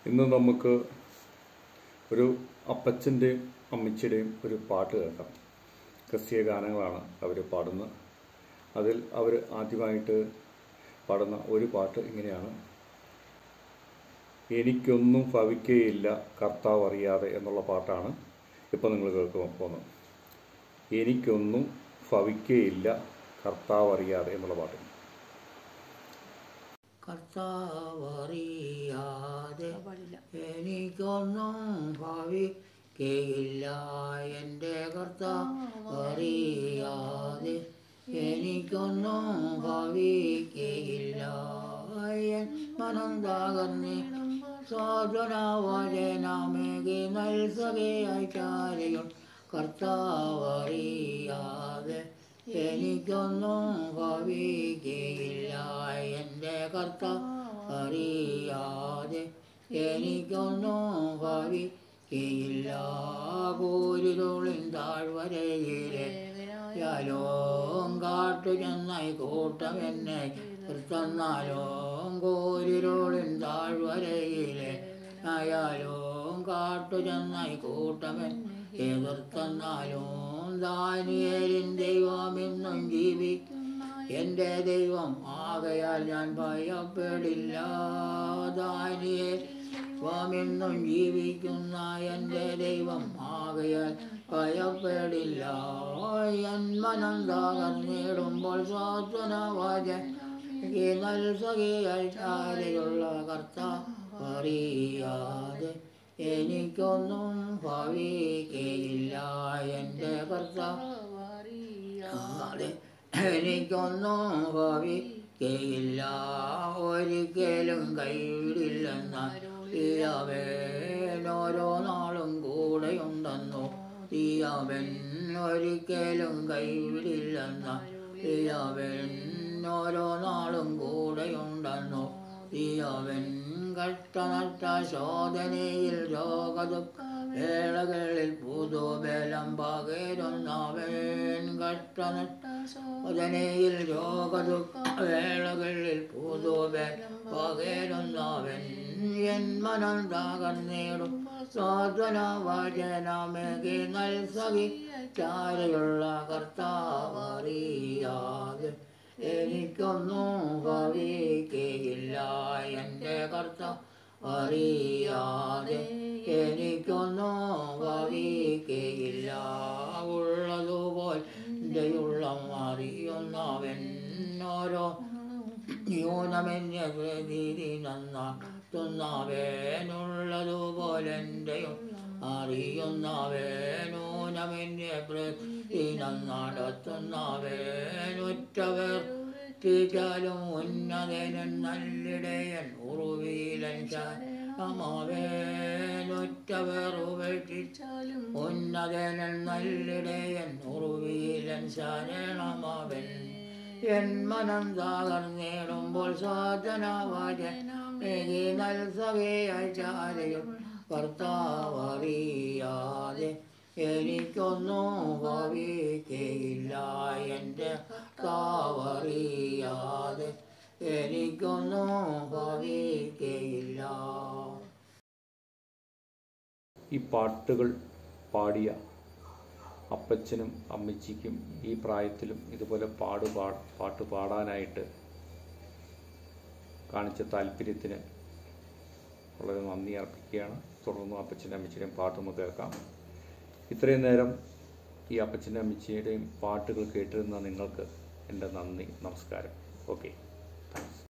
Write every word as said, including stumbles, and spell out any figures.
ഇന്ന് നമുക്ക് ഒരു അപ്പച്ചൻ്റെയും അമ്മച്ചിയുടെയും ഒരു പാട്ട് കേൾക്കാം. ക്രിസ്തീയ ഗാനങ്ങളാണ് അവർ പാടുന്നത്. അതിൽ അവർ ആദ്യമായിട്ട് പാടുന്ന ഒരു പാട്ട് ഇങ്ങനെയാണ്: എനിക്കൊന്നും ഭവിക്കുകയില്ല കർത്താവ് അറിയാതെ എന്നുള്ള പാട്ടാണ് ഇപ്പോൾ നിങ്ങൾ കേൾക്കാൻ പോകുന്നത്. എനിക്കൊന്നും ഭവിക്കുകയില്ല കർത്താവ് അറിയാതെ എന്നുള്ള പാട്ട്. കർത്താവറിയാതെ എനിക്കൊന്നും ഭവിക്കുകയില്ല, എൻ്റെ കർത്താവറിയാതെ എനിക്കൊന്നും ഭവിക്കുകയില്ല. എൻ മനം തകർന്നി സാധനവചനമേകി നൽസകയായിട്ടാരെയും കർത്താവറിയാതെ എനിക്കൊന്നും ഭവിക്കുകയില്ല, എൻ്റെ കർത്താവറിയാതെ എനിക്കൊന്നും ഭവിക്കുകയില്ല. കൂരിരുളിൻ താഴ്വരയിലെ യാലോം കാട്ടു ചെന്നായി കൂട്ടം എന്നെ എതിർത്തന്നാലോം. കൂരിരുളിൻ താഴ്വരയിലെ യാലോം കാട്ടു ചെന്നായി കൂട്ടമൻ എതിർത്തന്നാലും ദാനിയേലിൻ ദൈവം ഇന്നും ജീവിക്കുന്ന എൻ്റെ ദൈവം ആകയാൽ ഞാൻ ഭയപ്പെടില്ല. ദാനിയേൽ ദൈവം ഇന്നും ജീവിക്കുന്ന എൻ്റെ ദൈവം ആകയാൽ ഭയപ്പെടില്ല. എൻ മനം തകർന്നിടുമ്പോൾ സാന്ത്വനവചനമേകി നൽസകയായിട്ടാരെയുള്ള കർത്താവറിയാതെ എനിക്കൊന്നും ഭവിക്കുകയില്ല, എൻ്റെ കർത്താവറിയാതെ എനിക്കൊന്നും ഭവിക്കുകയില്ല. ഒരിക്കലും കൈവിടില്ലെന്ന അവൻ ഓരോ നാളും കൂടെയുണ്ടെന്നു അവൻ. ഒരിക്കലും കൈവിടില്ലെന്ന അവൻ ഓരോ നാളും കൂടെയുണ്ടെന്നു അവൻ. കഷ്ടനഷ്ട ശോധനയിൽ രോഗദുഃഖ വേളകളിൽ പുതുബലം പകരുന്നവൻ. കഷ്ടനഷ്ട ശോധനയിൽ രോഗദുഃഖ വേളകളിൽ പുതുബലം പകരുന്നവൻ. എൻ മനം തകർന്നിടും സാന്ത്വനവചനമേകി നൽസകയായിട്ടാരെയുള്ള കർത്താവറിയാതെ എനിക്കൊന്നും ഭവിക്കുകയില്ല, എൻ്റെ കർത്താവറിയാതെ എനിക്കൊന്നും ഭവിക്കുകയില്ല. ഉള്ളതുപോലെ എൻ്റെ ഉള്ളം അറിയുന്നവൻ ഓരോ ന്യൂനമെന്നെ പ്രതീതി നന്നാക്കുന്നവൻ. ഉള്ളതുപോലെ എൻ്റെ അറിയുന്നവൻ ഊനമെന്നെ പ്രതി നടത്തുന്നവൻ. ഒറ്റവർ ും ഉന്നതനൻ നല്ലിടയൻ ഉറുവിലൻ ശരണമവൻ. ഒറ്റവർ ഉപേക്ഷിച്ചാലും ഉന്നതനൻ നല്ലിടയൻ ഉറുവിലൻ ശരണമവൻ. എൻ മനം തകർന്നിടുമ്പോൾ സാധനവചനമേകി നൽസകയായിട്ടാരെയും കർത്താവറിയാതെ എനിക്കൊന്നും ഭവിക്കുകയില്ല, എൻ്റെ കർത്താവറിയാതെ എനിക്കൊന്നും ഭവിക്കുകയില്ല. ഈ പാട്ടുകൾ പാടിയ അപ്പച്ചനും അമ്മച്ചിക്കും ഈ പ്രായത്തിലും ഇതുപോലെ പാട് പാ പാട്ട് പാടാനായിട്ട് കാണിച്ച താല്പര്യത്തിന് വളരെ നന്ദി അർപ്പിക്കുകയാണ്. തുടർന്നും അപ്പച്ചൻ്റെ അമ്മച്ചിയുടെയും പാട്ട് നമുക്ക് കേൾക്കാം. ഇത്രയും നേരം ഈ അപ്പച്ചൻ്റെ അമ്മച്ചിയുടെയും പാട്ടുകൾ കേട്ടിരുന്ന നിങ്ങൾക്ക് എൻ്റെ നന്ദി, നമസ്കാരം. Okay, thanks.